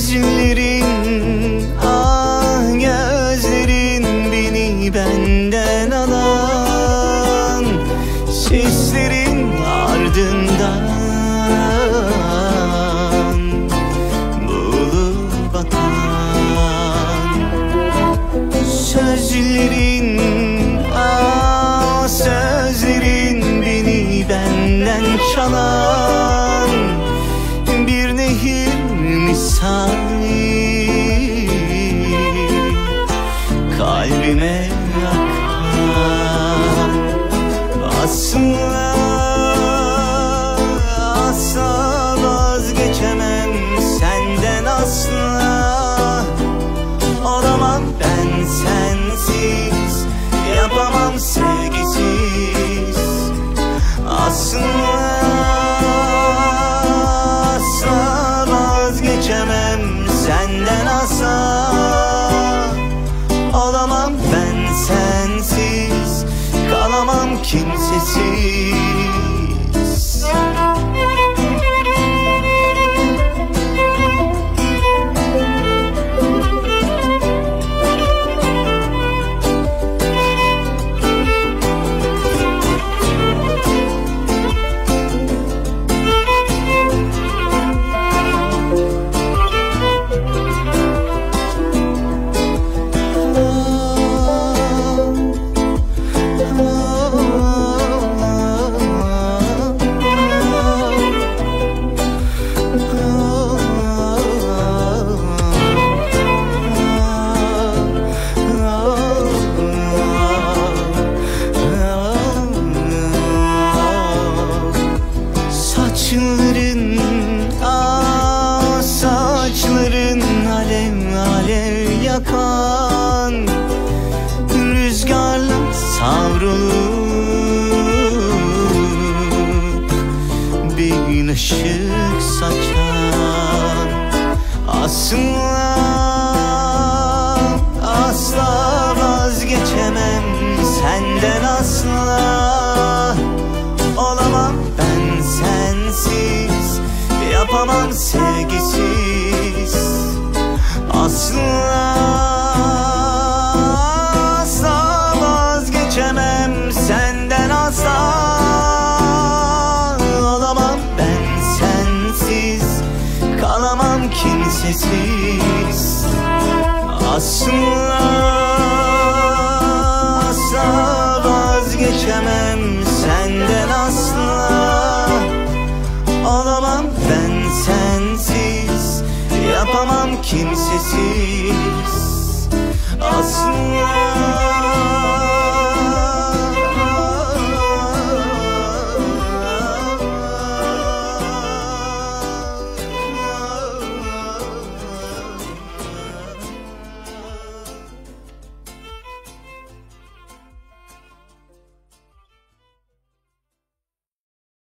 Sözlerin, ah gözlerin beni benden alan, seslerin ardından bulup atan. Sözlerin, ah sözlerin beni benden çalan, bir nehir misali kalbime akan. Asla asla vazgeçemem senden, asla olamam ben sensiz, yapamam sevgisiz. Asla vazgeçemem senden, asla olamam ben sensiz, kalamam kimsesiz. Saçların, ah saçların alev alev yakan, rüzgarla savrulup bir ışık saçan. Asla asla vazgeçemem senden, asla olamam ben sensiz, yapamam sevgisiz. Asla asla vazgeçemem senden, asla olamam ben sensiz, kalamam kimsesiz. Asla asla vazgeçemem senden, asla olamam ben sensiz, yapamam kimsesiz. Asla